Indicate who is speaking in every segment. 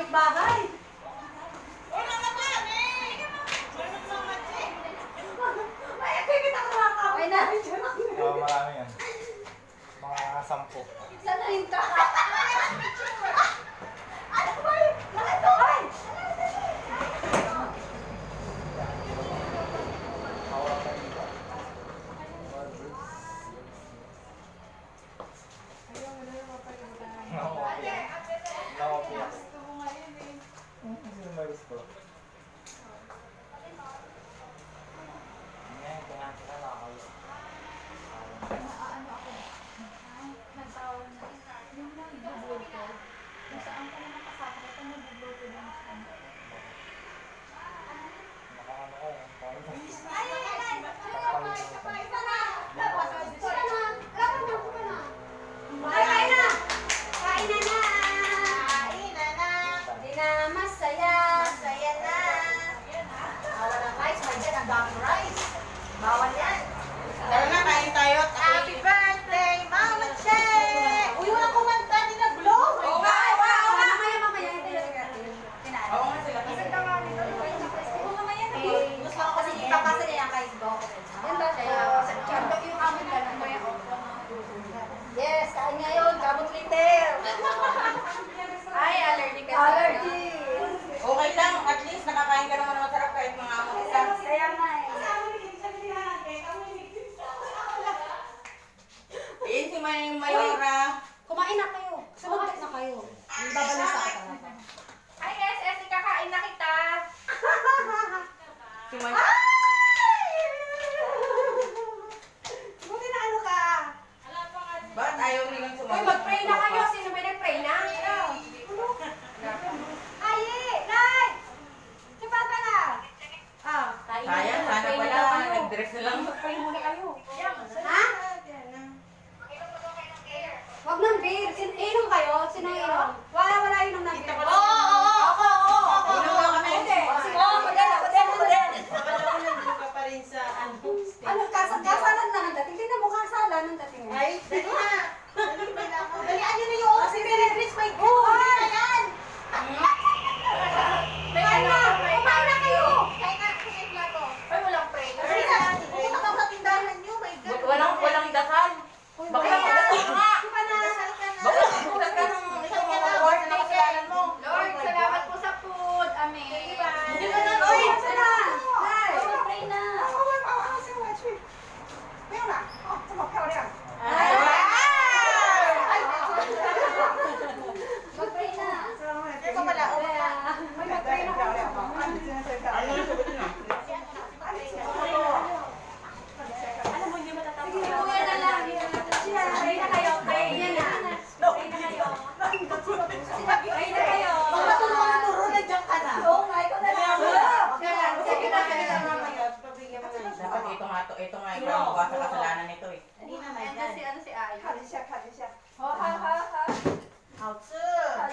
Speaker 1: kapitbahay.
Speaker 2: Wala na ba? Wala na matche.
Speaker 1: Ay, kita ko nakakawin. Ay, na-picture ako.
Speaker 3: Oo, marami yan. Mga 10.
Speaker 1: Sana rin ka. Ano ba yun? Nakito! Ay!
Speaker 2: Bawal yan. Tara na, kain tayo. Happy birthday, Mama Che! Uy, wala kumanta ni na vlog. Oo nga,
Speaker 1: Mamaya.
Speaker 2: Oo nga sila.
Speaker 1: Gusto ko kasi ipapasa niya kay Doc. Yan ba siya? Yung amin ka lang. Yes, kain ngayon. Kabot retail. Ay, allergy kasi. Allergy.
Speaker 2: Okay lang, at least nakakain ka naman ng masarap kahit mga amo isa.
Speaker 1: Kaya nga eh.
Speaker 2: Ayan si Mayora.
Speaker 1: Kumain na kayo. Sumagot na kayo. Yung babalisa ka talaga.
Speaker 4: Ay, SS, ikakain na kita.
Speaker 2: Si Mayora.
Speaker 1: Buti na ano ka?
Speaker 2: Ba't ayaw nilang
Speaker 4: Uy,
Speaker 2: sumagot?
Speaker 4: mag-pray na kayo. Sino ba nag-pray na?
Speaker 1: Ay, Nay! Si Papa na! Ah,
Speaker 2: Sayang, sana pala. Nag-dress na lang.
Speaker 1: mag-pray muna kayo. Ha? Wag ng beer. Inom kayo? Sino inom? Wala inom ng beer. Oo!
Speaker 2: Inom daw kami.
Speaker 5: Nandun ka pa rin sa
Speaker 1: Ano, kasalan na ng dating. Tingnan mo, kasalan ng dating.
Speaker 5: Ay, dali na.
Speaker 1: Dalian nyo na yung oras. Si Mary Grace, may good. Ayan! Kain na! Kumain na kayo! Kain na! Kumain na to.
Speaker 4: Uy, walang pray.
Speaker 1: Pupunta ka sa tindahan nyo. My God.
Speaker 2: Walang dasal. Bakla mo dasal nga.
Speaker 1: Di ba na?
Speaker 2: Bakla mo dasal ka ng isang mga word na kasalanan mo.
Speaker 4: Lord, salamat po sa food. Amen.
Speaker 1: Di ba na? Oy! Sana! Nay! Pray na! Mag-pray na!
Speaker 5: Ito pala.
Speaker 1: May mag-pray na kayo.
Speaker 2: Ano yung sagot na?
Speaker 4: Alam mo, hindi matatapos.
Speaker 1: Sige, kuya na lang.
Speaker 4: Pray na kayo. Pray na. Pray na kayo. Pray na kayo.
Speaker 1: Oo nga, ikaw na lang.
Speaker 5: Sige na, mamaya. Pabigyan mo na.
Speaker 2: Dapat ito nga ikaw ang bukas sa kasalanan nito eh.
Speaker 4: Ano si Ay?
Speaker 5: Hadisya.
Speaker 4: Ha.
Speaker 5: How's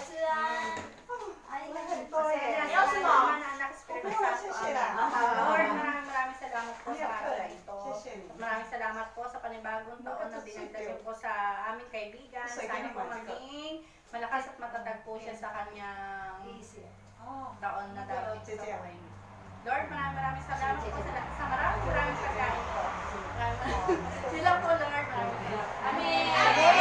Speaker 1: Ay,
Speaker 4: Lord, maraming salamat po sa araw na ito. Maraming salamat po sa panibagong taon na dinagdagan po sa aming kaibigan. Sana po maging malakas at matatag po siya sa kanyang taon na darating sa buhay niya. Lord, maraming salamat po sa maraming pagkain po. Sila po, Lord, maraming salamat. Amen!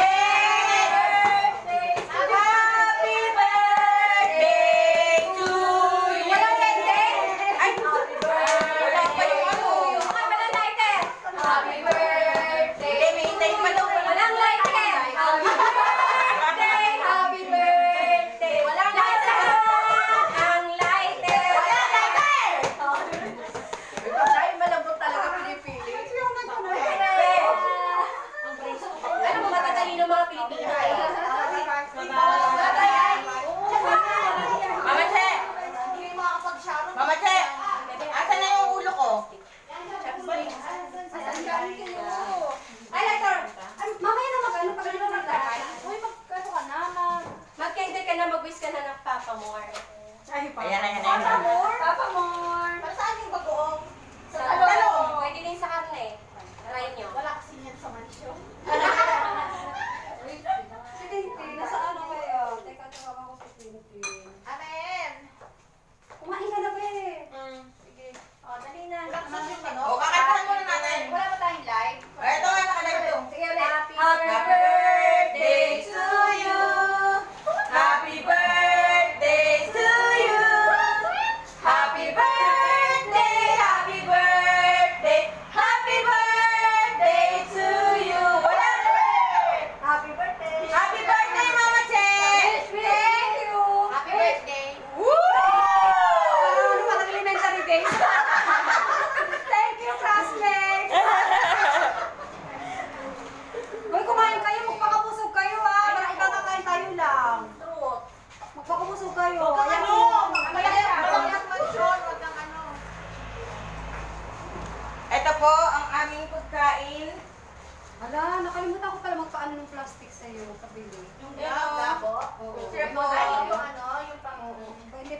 Speaker 2: Happy birthday to you! Ay! Wala pa yung ano.
Speaker 4: Happy birthday!
Speaker 2: Hindi, may hintayin pa daw.
Speaker 4: Walang lighter! Happy birthday! Happy birthday! Walang lighter! Ang lighter!
Speaker 2: Walang lighter!
Speaker 4: Ay, malambot talaga pinipili. Ano mo matatalino mga Pilipino?
Speaker 2: Mama Che! Mama Che! Asan na yung ulo ko?
Speaker 1: Ay, Lighter! Mamaya na mag-ano pag ano na tayo.
Speaker 4: Uy, magkano ka na? Mag-candle ka na, mag-wish ka na ng Papa More.
Speaker 2: Ayan.
Speaker 1: Papa More!
Speaker 5: Para saan yung bagoong?
Speaker 4: Sa
Speaker 1: Talong.
Speaker 4: Pwede din sa karne. Try nyo.
Speaker 5: Wala kasi yan sa mansyon.
Speaker 1: Si Tintin, nasa ano kayo? Teka, tawag ako si Tintin.
Speaker 5: Amen!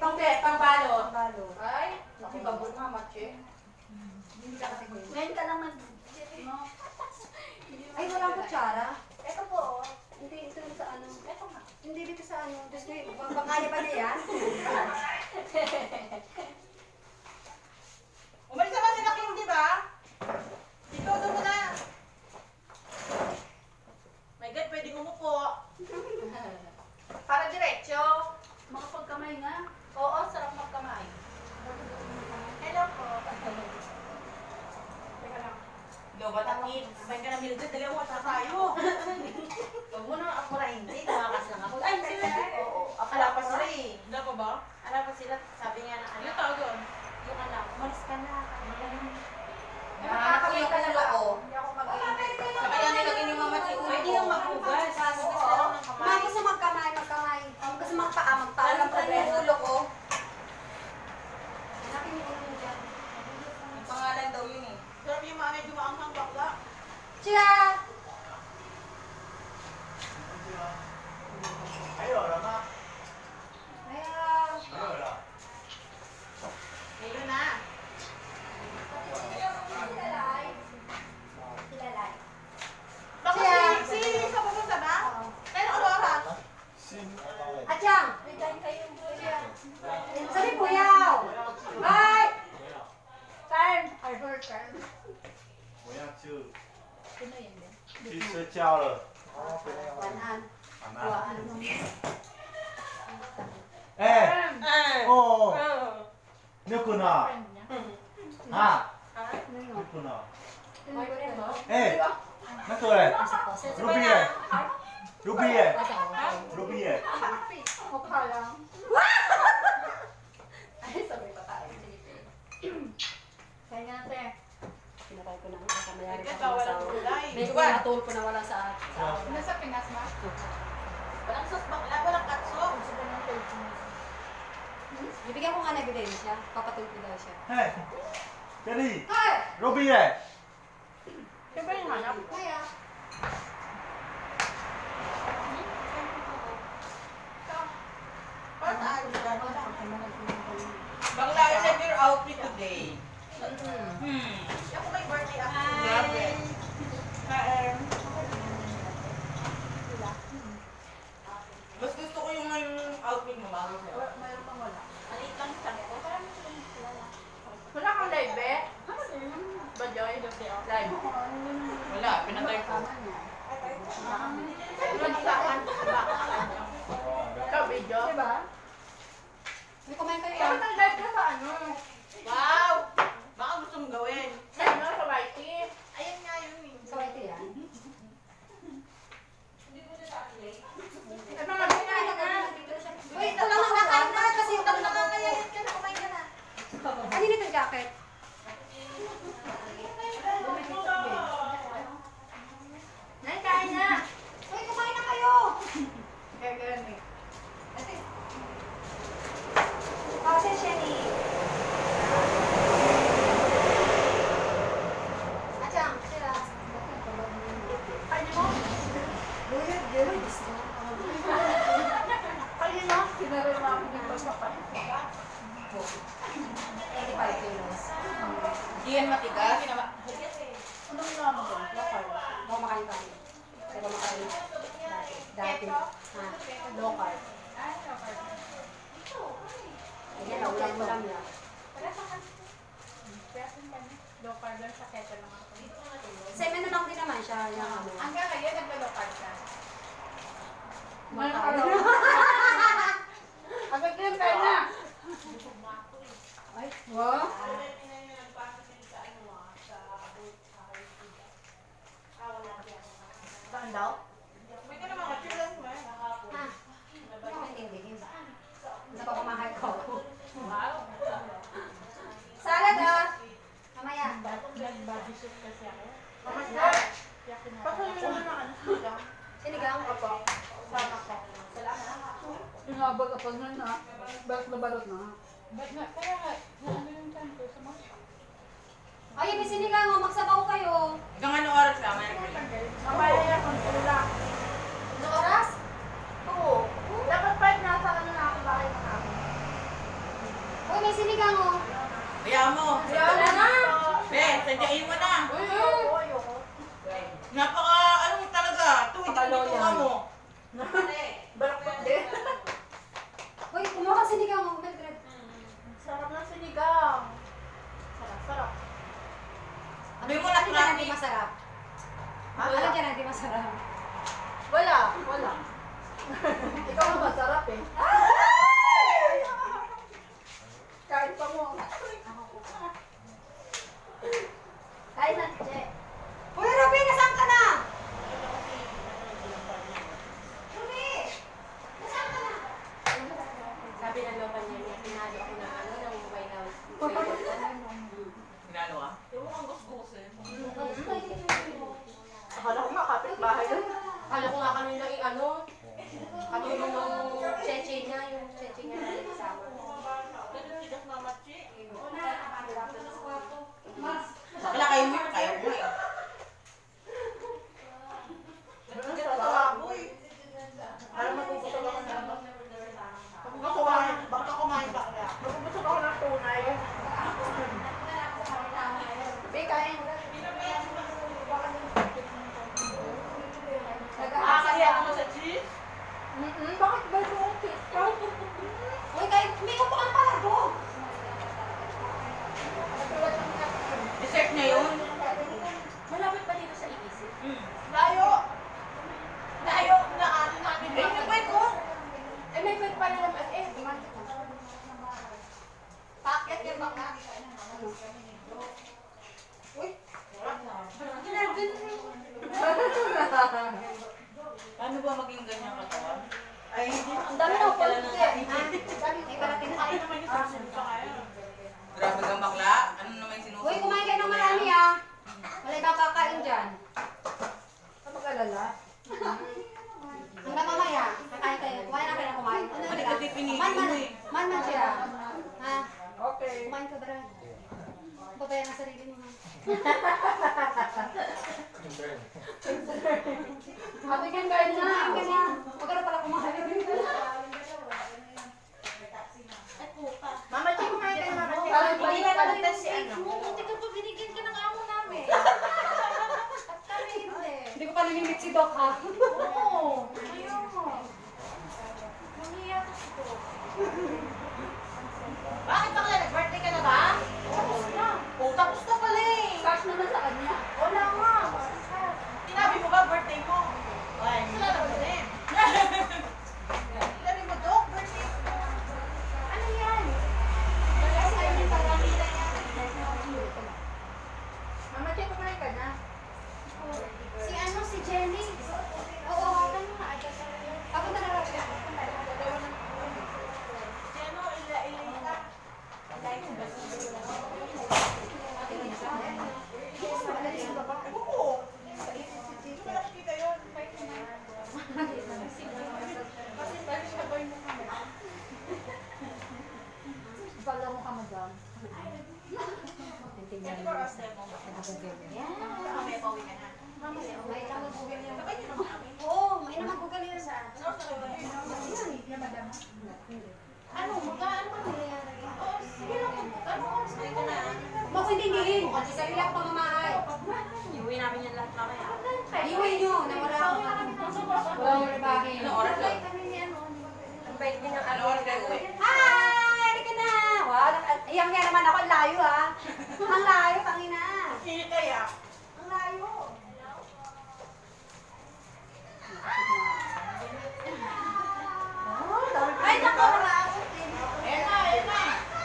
Speaker 4: pangbalot.
Speaker 1: Balot.
Speaker 4: Ay, hindi ba mo nga, Machi?
Speaker 1: Ngayon ka naman. Ay, walang kutsara.
Speaker 4: Ito po,
Speaker 1: Hindi, ito sa ano.
Speaker 4: ito nga.
Speaker 1: Hindi dito sa ano. Diyos ko, kaya ba na yan?
Speaker 2: Umalis naman sila King, di ba? Dito, doon mo na. My God, pwedeng umupo.
Speaker 4: Para diretso.
Speaker 1: Mga pagkamay nga.
Speaker 4: Oo, sarap magkamay.
Speaker 2: Hello po.
Speaker 4: Teka lang.
Speaker 2: Hello, batakid. Sabay ka na Mildred, dalawa na tayo.
Speaker 5: Huwag mo na ako na hindi, tumakas lang ako. Ay, sila.
Speaker 2: Oo. Ala pa sila eh. Ala pa ba?
Speaker 5: Ala pa sila, sabi nga na
Speaker 2: Ano
Speaker 5: anak.
Speaker 2: tawag doon?
Speaker 5: Yung anak, umalis ka na.
Speaker 2: Anak ko yung kalala ko.
Speaker 4: Hindi ako mag-iinit.
Speaker 2: Sabi nga nilagay ni Mama si Uy.
Speaker 5: Pwede yung maghugas. Hugas na lang ng kamay.
Speaker 1: Mga gusto magkamay. Gusto magpaa, walang problema.
Speaker 2: ulo ko.
Speaker 1: Hanapin yung ulo mo dyan.
Speaker 2: Ang pangalan daw yun eh. Sarap yung mga medyo maanghang bakla.
Speaker 1: Chia!
Speaker 3: Ayo, Rama.
Speaker 1: Ayaw.
Speaker 3: Ayo, Rama.
Speaker 2: Ngayon na.
Speaker 1: Kilalay.
Speaker 2: Baka
Speaker 1: Siya.
Speaker 2: si Lisa pupunta ba?
Speaker 1: Oo.
Speaker 2: Kailan oras?
Speaker 3: Sin.
Speaker 1: Achang! Sabi po yaw! Bye!
Speaker 4: Time! I heard time.
Speaker 3: 我要去
Speaker 4: Sino yun din?
Speaker 3: 去睡觉了。哦，不要。
Speaker 1: Tanan.
Speaker 3: 好
Speaker 1: Buwaan
Speaker 3: 吗？
Speaker 1: mo.
Speaker 3: 哎，
Speaker 2: Ah.
Speaker 3: 哦，六个呢？
Speaker 4: Friend niya.
Speaker 3: 啊，
Speaker 1: Ano
Speaker 3: 六
Speaker 1: yun?
Speaker 3: 个呢？
Speaker 4: Boyfriend mo?
Speaker 3: 哎，那个嘞
Speaker 5: Sabay
Speaker 3: ，Ruby
Speaker 5: na.
Speaker 3: 耶，Ruby 耶，Ruby 耶。
Speaker 4: Mukha lang. Ay, sabay pa tayo. Kaya nga, te.
Speaker 1: Pinatay ko na ang kamayari
Speaker 2: Ikaw,
Speaker 1: sa
Speaker 2: walang
Speaker 1: asawa.
Speaker 2: gulay.
Speaker 1: May pinatol ko na wala sa
Speaker 4: Nasa Pinas ma?
Speaker 2: Walang sos bakla, walang katso.
Speaker 4: Gusto ng Philippines.
Speaker 1: Bibigyan ko nga na ebidensya. Papatol ko daw siya.
Speaker 3: 哎，Kelly，
Speaker 1: Ay!
Speaker 3: Ruby 耶。
Speaker 4: Siyempre yung hanap.
Speaker 1: Kaya.
Speaker 2: Bakla, I like your outfit today. Ako may birthday ako. Grabe. Mas gusto ko yung outfit mo bago sa'yo.
Speaker 4: Mayroon pang wala.
Speaker 2: Alit lang sa ko.
Speaker 4: Wala kang live, eh? Ba, Joy? Live.
Speaker 2: Wala, pinatay ko.
Speaker 4: Ikaw, video? Diba?
Speaker 1: May kumain kayo
Speaker 4: Dapat
Speaker 1: yan.
Speaker 4: ang live ka sa ano?
Speaker 2: Wow! Baka gusto mong gawin.
Speaker 4: Sa ano? Sa YT?
Speaker 2: Ayun nga yun eh.
Speaker 1: Sa ito yan.
Speaker 4: Ay, mga binahin na.
Speaker 1: Wait, ito lang nakakain na kasi ito lang nakakayayin ka na. Kumain ka na. Ano nito yung jacket?
Speaker 4: Nay, kain na.
Speaker 1: Uy, kumain na kayo!
Speaker 4: Kaya ganun eh.
Speaker 1: Kasi Shelly. Achang, sila.
Speaker 4: Kain mo?
Speaker 1: Luyod, luyod.
Speaker 4: Kain mo? Sinaril mo ako ng pagpapan.
Speaker 1: 85 kilos.
Speaker 2: Hindi yan matigas.
Speaker 4: Anong naman doon? Local.
Speaker 1: Baka makain ka. Kaya ba makain? Dati. Ha?
Speaker 4: Local. Ay, local.
Speaker 1: Ayan, ulam-ulam yan.
Speaker 4: Local doon sa keto lang ako.
Speaker 1: Same na lang din naman siya. Yung ano.
Speaker 4: Hanggang ngayon, naglo-local ka.
Speaker 1: Makain.
Speaker 4: Agad din kayo na.
Speaker 1: Ay, wow.
Speaker 4: Saan daw?
Speaker 2: May ka naman kachilan mo eh.
Speaker 1: Ha? Hindi ko maintindihin. Napapamahal ko.
Speaker 4: Wow.
Speaker 1: Salad ah! Mamaya.
Speaker 4: Nag-body shoot kasi ako.
Speaker 1: Mamaya.
Speaker 4: Patuloy mo naman ang ano sila.
Speaker 1: Sinigang ko po.
Speaker 4: Sama ko. Inabag kapag na balot na balot na. Ba't nga, kaya nga, ano yung time ko sa mga?
Speaker 1: Ay, may sinigang oh. Magsabaw kayo.
Speaker 2: Hanggang anong oras ka? May
Speaker 4: Mamaya yan, kung tula.
Speaker 1: Ano oras?
Speaker 4: Oo. Dapat 5 nasa ano na ako bahay na ako.
Speaker 1: Uy, may sinigang oh.
Speaker 2: Kaya mo.
Speaker 1: Wala na.
Speaker 2: Be, sadyain mo na. Napaka, ano talaga, tuwid ang mo.
Speaker 5: Balakot din.
Speaker 1: Uy, kumuha ka sinigang oh. Mildred.
Speaker 5: Sarap ng sinigang. Sarap.
Speaker 2: Sabi mo na
Speaker 1: Ano dyan
Speaker 2: crappy.
Speaker 1: hindi masarap? Ano dyan hindi masarap?
Speaker 5: Wala. Ikaw ang masarap eh. Kain pa mo.
Speaker 1: Kain na, Che. Uy, Ruby, nasaan ka na? Ruby! Nasaan ka na?
Speaker 4: Sabi ng lopan niya, pinalo ako ng ano, ng mobile house.
Speaker 2: Pinalo ah. Yung mukhang gusgusin.
Speaker 5: Akala ko nga kapit-bahay yun.
Speaker 4: Kala ko nga kanina ano, kami yung cheche niya na kasama.
Speaker 2: Wala kayo mo yung kaya mo eh.
Speaker 5: Alam mo, bubusog ako na. Baka kumain ka kaya. Bubusog ako ng tunay. Be, kain.
Speaker 2: Kaya ako sa cheese?
Speaker 5: Bakit ba yung kiss ka?
Speaker 1: Uy, kahit may upuan pala doon.
Speaker 2: Dessert na yun.
Speaker 4: Malapit ba dito sa iisip?
Speaker 5: Layo na atin natin.
Speaker 2: Eh, yung kwet ko.
Speaker 4: Eh, may pwede pala naman. Eh,
Speaker 5: Paket yung baka. Uy.
Speaker 2: Paano ba maging ganyan katawan?
Speaker 5: Ay, hindi.
Speaker 1: Ang dami na upuan dito eh.
Speaker 5: May parating na kain naman yung susunod pa kaya.
Speaker 2: Grabe kang bakla. Ano naman yung sinusunod?
Speaker 1: Uy, kumain kayo ng marami ah. Wala ibang kakain dyan.
Speaker 5: Sa mag-alala.
Speaker 1: Hanggang mamaya, kakain kayo. Kumain na kayo na kumain. Ano
Speaker 2: Hindi
Speaker 1: nila?
Speaker 2: ka tipinigil
Speaker 1: Man
Speaker 2: mo eh.
Speaker 1: siya. Ha?
Speaker 5: Okay.
Speaker 1: Kumain ka, Brad. Babayan ang sarili mo. Happy ka na. Kumain ka na. Huwag ka na pala kumain.
Speaker 5: Mama Chi, kumain kayo, Mama Chi.
Speaker 1: Parang
Speaker 5: Hindi na naman si ano.
Speaker 1: Hindi ka pa binigyan ka ng amo namin. At kami hindi. Hindi ko pa nangingit si Doc ha.
Speaker 5: Oo.
Speaker 1: Ayun. Nangiyak ko.
Speaker 5: Bakit bakla? Nag-birthday ka na ba? Oo, tapos na pala eh.
Speaker 1: Cash naman sa kanya.
Speaker 5: Wala nga. Sinabi mo ba birthday mo? Ay, wala na ba din? Sinabi mo, Dok, birthday mo.
Speaker 1: Ano yan? Kasi ayaw niya parang
Speaker 5: Mama Chi, kumain ka na.
Speaker 1: si ano, si Jenny. Oo, ano nga. Ako na narapin.
Speaker 5: Jeno, ilay ka. Oo. Sa ECCG. Wala kita yun. Kasi pwede siya ba yung mukha mo?
Speaker 1: Pala mo ka, madam.
Speaker 5: 24 hours demo. Mamaya pauwi ka na.
Speaker 1: May naman Google yan.
Speaker 5: Sabay niyo naman kami.
Speaker 1: Oo, may naman Google yan sa...
Speaker 5: Ano sa madam?
Speaker 1: Ano, magkaan pa nangyayari?
Speaker 5: Oo, sige lang. Ano oras na ito na?
Speaker 1: Masintindihin. Kasi sa ilang pamamahay.
Speaker 4: iuwi namin yan lahat mamaya.
Speaker 1: Iuwi nyo, na wala akong walang ribahin.
Speaker 2: Anong oras lang?
Speaker 4: Ang bait din ng
Speaker 2: Ano oras kayo uwi?
Speaker 1: Hi! Halika na! Wow, iyang nga naman ako. Ang layo ha. Ang layo, tangina.
Speaker 5: Sino kaya?
Speaker 1: Ang layo. Ay, naku, mga abot din.
Speaker 5: Ayan na.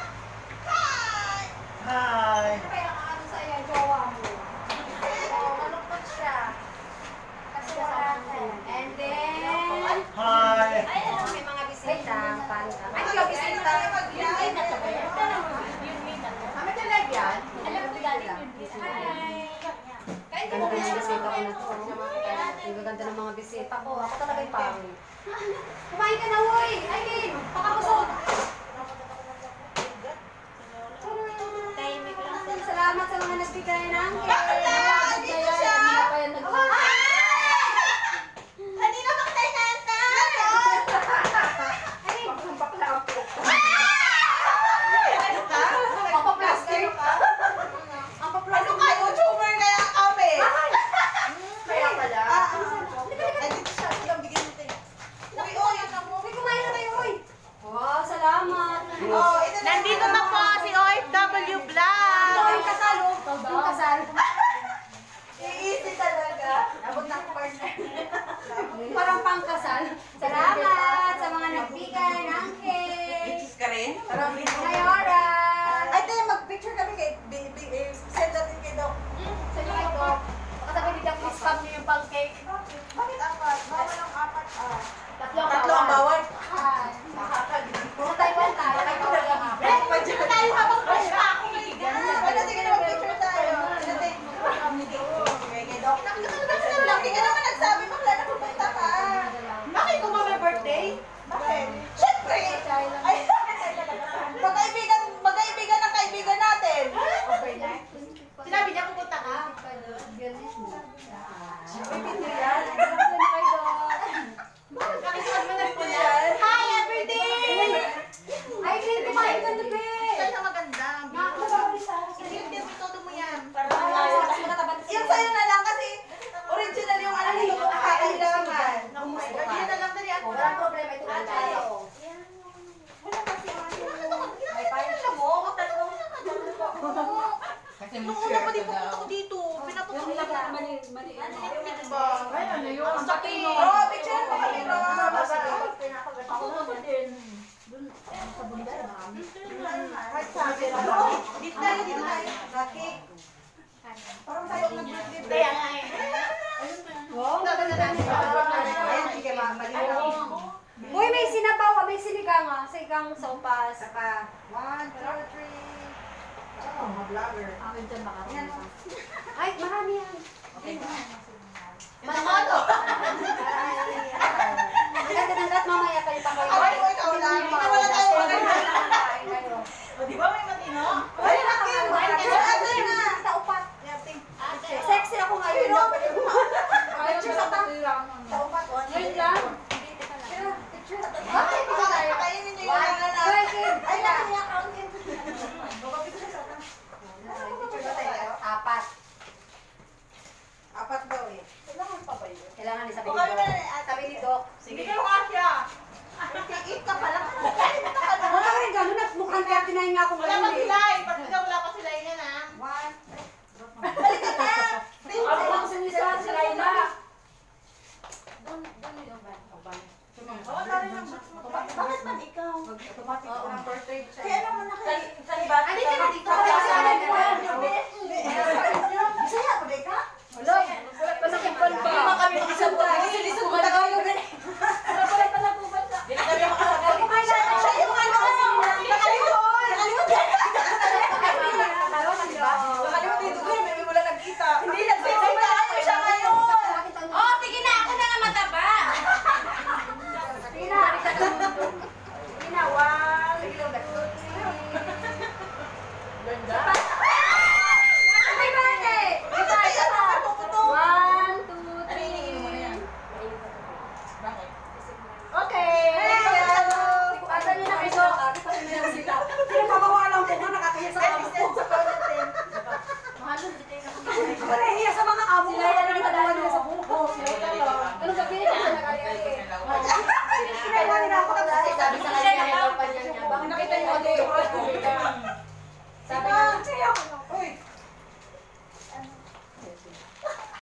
Speaker 3: Hi!
Speaker 1: Ano kaya ang ano sa iyo, jowa mo? Oo, malungkot siya. Kasi wala ka. And then...
Speaker 3: Hi!
Speaker 1: Ay, alam mo, may mga bisita. Panda. Ay, mga bisita. Yung kain na sabay.
Speaker 5: Mama Chi, live yan?
Speaker 1: Alam ko dali lang. Hi! Kain ka muna yung bisita ko na to. Ang gaganda ng mga bisita ko. Ako talaga yung pangit. Kumain ka na, uy! Aileen! Pakabusog! Salamat sa mga nagbigay ng cake.
Speaker 5: Bakit na? Dito siya?
Speaker 1: Hindi pa yan nag-
Speaker 5: Kanina ba tayo nanta?
Speaker 1: Ay,
Speaker 5: Bakla ang po.
Speaker 2: Nandito na po si OFW Vlog.
Speaker 1: Ito yung kasal, oh. Yung kasal.
Speaker 2: Easy talaga.
Speaker 1: Abot ng partner. Parang pangkasal. Salamat sa mga nagbigay ng cake.
Speaker 2: Itis ka rin?
Speaker 1: Mayora.
Speaker 2: Ay, tayo mag-picture kami kay send natin kay Doc.
Speaker 1: Sa inyo ito. Baka sabi nila, please come niyo yung pang cake.
Speaker 2: Bakit apat? Bawal ang apat.
Speaker 1: Tatlo ang bawal. Sa Taiwan tayo. Kaya bawal ang apat.
Speaker 2: Pag-picture tayo habang fresh pa ako. Ano, sige na mag-picture tayo. Kay Doc. Hindi ka naman nagsabi, bakla na pupunta ka. Bakit kung may birthday? Bakit? Siyempre! Ay, magkaibigan ng kaibigan natin.
Speaker 1: Overnight.
Speaker 2: Sinabi niya pupunta ka? Bakit saan mo nagpula? Hi, everyday!
Speaker 1: Ay, green, kumain ka na, be.
Speaker 2: Saan na maganda? Hindi, todo mo yan.
Speaker 1: Yung
Speaker 2: sa'yo na lang kasi original yung ano nito kung kakailangan. Hindi na lang dali ako.
Speaker 1: Walang problema ito. Tayo.
Speaker 2: Wala kasi ay parang mo. Kasi nung una pa di pupunta ko dito. Pinapunta ko lang.
Speaker 1: Mali.
Speaker 2: Diba?
Speaker 1: Ay, ano yun? Ang sakit.
Speaker 2: Oh, picture mo kami, Ro.
Speaker 1: Ako naman din. Sa bunda, marami.
Speaker 2: Dito tayo. Laki. Parang tayo nag-birthday. Kaya nga eh.
Speaker 1: Wow.
Speaker 2: Ayan, sige,
Speaker 1: Uy, may sinabaw, may sinigang ah. Sigang sopas.
Speaker 2: Saka, 1, 2, 3. Oh, mga vlogger.
Speaker 1: Ay, marami yan.
Speaker 2: Manomoto!
Speaker 1: Ganda ng lahat, mamaya kayo pa kayo.
Speaker 2: Ay, ikaw lang. Ikaw wala tayo maganda.
Speaker 1: Kain kayo.
Speaker 2: O, di ba may matino? Ay, nakin! Ate na!
Speaker 1: Taupat. Sexy ako ngayon.
Speaker 2: Picture sa tang.
Speaker 1: Taupat. Ngayon lang.
Speaker 2: Bakit ito tayo? Kainin niyo yung mga na. Ay, nakin yung account yun. Picture sa tang. Picture ba tayo?
Speaker 1: Apat.
Speaker 2: Apat daw eh.
Speaker 1: Kailangan ni sabi
Speaker 2: O
Speaker 1: ni
Speaker 2: kami
Speaker 1: Doc.
Speaker 2: na,
Speaker 1: Sabi ni Doc.
Speaker 2: Sige kayo kasya. Eat ka pala.
Speaker 1: Wala ka rin gano'n at mukhang 39 nga ako
Speaker 2: Wala pa
Speaker 1: ngayon
Speaker 2: sila
Speaker 1: eh.
Speaker 2: eh. Pag wala pa sila yun na.
Speaker 1: Balikan na! Ako lang sa Laila.
Speaker 2: Bakit man ikaw?
Speaker 1: Automatic ko ng birthday.